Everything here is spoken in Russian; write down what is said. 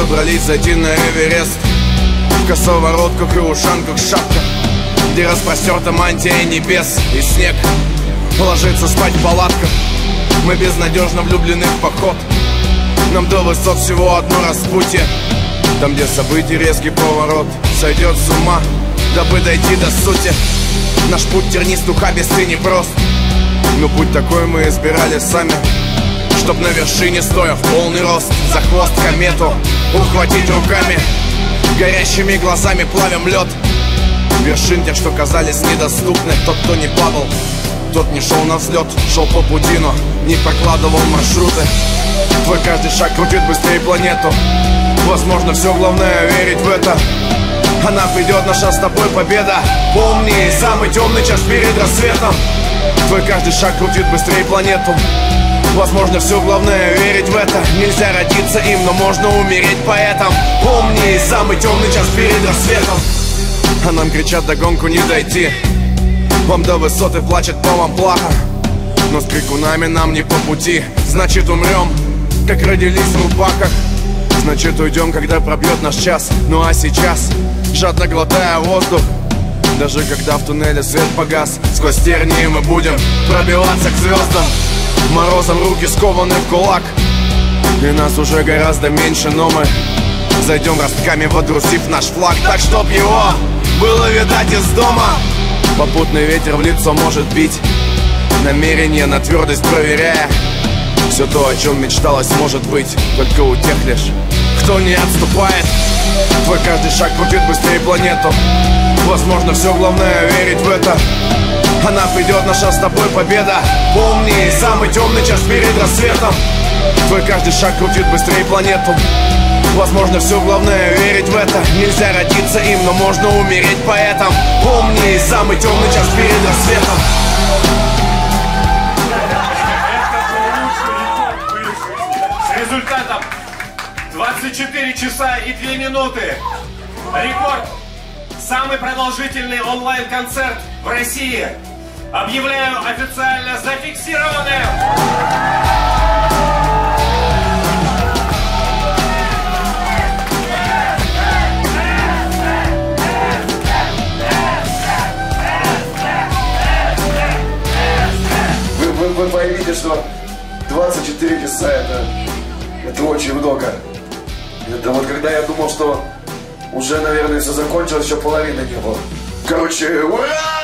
собрались зайти на Эверест. В косоворотках и ушанках шапка, где распростерта мантия небес. И снег ложится спать в палатках. Мы безнадежно влюблены в поход. Нам до высот всего одно распутье. Там, где событий резкий поворот, сойдет с ума, дабы дойти до сути. Наш путь тернист, ухабистый, непрост, но путь такой мы избирали сами, чтоб на вершине, стоя в полный рост, за хвост комету ухватить руками. Горящими глазами плавим лед вершин тех, что казались недоступны. Тот, кто не падал, тот не шел на взлет, шел по пути, но не прокладывал маршруты. Твой каждый шаг крутит быстрее планету. Возможно, все главное верить в это. Она придет, наша с тобой победа. Помни, самый темный час перед рассветом. Твой каждый шаг крутит быстрее планету. Возможно, все главное верить в это. Нельзя родиться им, но можно умереть поэтом. Помни, самый темный час перед рассветом. А нам кричат, догонку не дойти. Вам до высоты плачет по вам плохо, но с крикунами нам не по пути. Значит, умрем, как родились в рубаках. Значит, уйдем, когда пробьет наш час. Ну а сейчас, жадно глотая воздух, даже когда в туннеле свет погас, сквозь тернии мы будем пробиваться к звездам. Морозом руки скованы в кулак, и нас уже гораздо меньше, но мы зайдем ростками, водрузив наш флаг, так чтоб его было видать из дома. Попутный ветер в лицо может бить, намерение на твердость проверяя. Все то, о чем мечталось, может быть только у тех лишь, кто не отступает. Твой каждый шаг крутит быстрее планету. Возможно, все главное верить в это. Она придет, наша с тобой победа. Помни, самый темный час перед рассветом. Твой каждый шаг крутит быстрее планету. Возможно, все главное верить в это. Нельзя родиться им, но можно умереть поэтом. Помни, самый темный час перед рассветом. Результатом 24 часа и 2 минуты. Рекорд. Самый продолжительный онлайн-концерт в России. Объявляю официально зафиксированным. Вы поймите, что 24 часа это очень много. Это вот когда я думал, что уже, наверное, все закончилось, еще половины не было. Короче, ура!